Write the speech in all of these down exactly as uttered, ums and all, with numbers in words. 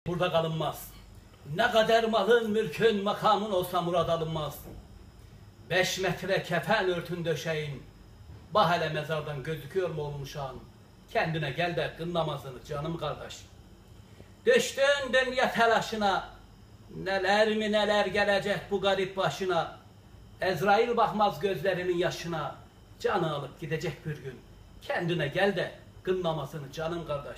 Burada kalınmaz. Ne kadar malın, mülkün, makamın olsa murad alınmaz. Beş metre kefen örtün döşeyin. Bah hele mezardan gözüküyor mu olmuş an? Kendine gel de kıl namazını canım kardeş. Düştün dünya telaşına. Neler mi neler gelecek bu garip başına. Ezrail bakmaz gözlerinin yaşına. Canı alıp gidecek bir gün. Kendine gel de kıl namazını canım kardeş.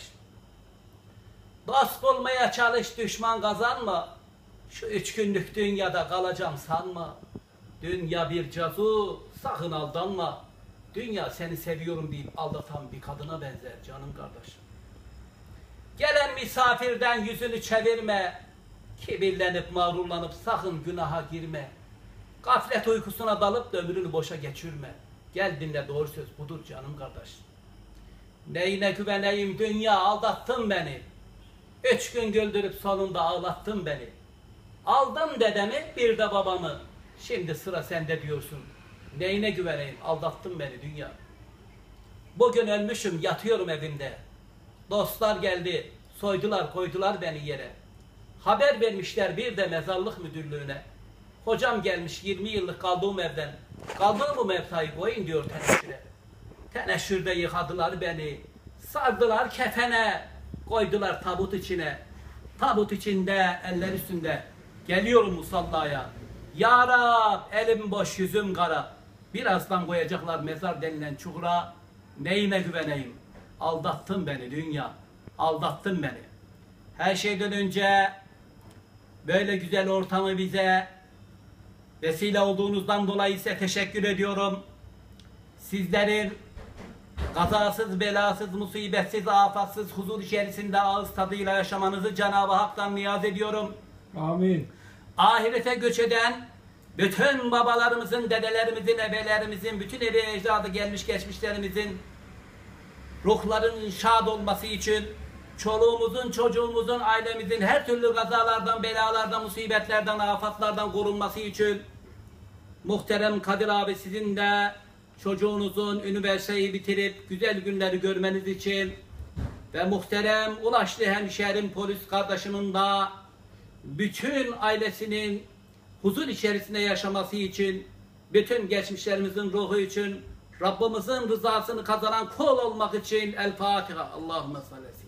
Dost olmaya çalış, düşman kazanma. Şu üç günlük dünyada kalacağım sanma. Dünya bir cazu, sakın aldanma. Dünya seni seviyorum deyip aldatan bir kadına benzer canım kardeşim. Gelen misafirden yüzünü çevirme. Kibirlenip mağrurlanıp sakın günaha girme. Gaflet uykusuna dalıp da ömrünü boşa geçirme. Gel dinle, doğru söz budur canım kardeş. Neyine güveneyim dünya, aldattın beni. Üç gün güldürüp sonunda ağlattın beni. Aldım dedemi, bir de babamı. Şimdi sıra sende diyorsun. Neyine güveneyim, aldattın beni dünya. Bugün ölmüşüm, yatıyorum evimde. Dostlar geldi, soydular koydular beni yere. Haber vermişler bir de mezarlık müdürlüğüne. Hocam gelmiş yirmi yıllık kaldığım evden. Kaldığım bu mevtayı koyun diyor teneşüre. Teneşürde yıkadılar beni. Sardılar kefene. Koydular tabut içine. Tabut içinde, eller üstünde. Geliyorum musallaya. Ya Rab, elim boş yüzüm kara. Birazdan koyacaklar mezar denilen çukura. Neyine güveneyim? Aldattın beni dünya. Aldattın beni. Her şeyden önce böyle güzel ortamı bize vesile olduğunuzdan dolayı size teşekkür ediyorum. Sizlerin kazasız, belasız, musibetsiz, afatsız, huzur içerisinde ağız tadıyla yaşamanızı Cenab-ı Hak'tan niyaz ediyorum. Amin. Ahirete göç eden bütün babalarımızın, dedelerimizin, ebelerimizin, bütün evi ecdadı gelmiş geçmişlerimizin ruhlarının şad olması için, çoluğumuzun, çocuğumuzun, ailemizin her türlü kazalardan, belalardan, musibetlerden, afatlardan korunması için, muhterem Kadir abi sizin de çocuğunuzun üniversiteyi bitirip güzel günleri görmeniz için ve muhterem Ulaşlı hemşerim polis kardeşimin de bütün ailesinin huzur içerisinde yaşaması için, bütün geçmişlerimizin ruhu için, Rabbimizin rızasını kazanan kul olmak için El Fatiha. Allahümme salli.